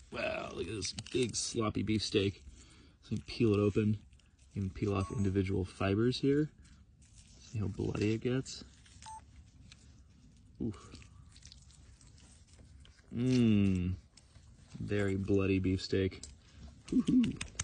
Wow, look at this big sloppy beefsteak. So you can peel it open. You can peel off individual fibers here. See how bloody it gets? Oof. Mmm. Very bloody beefsteak. Woohoo.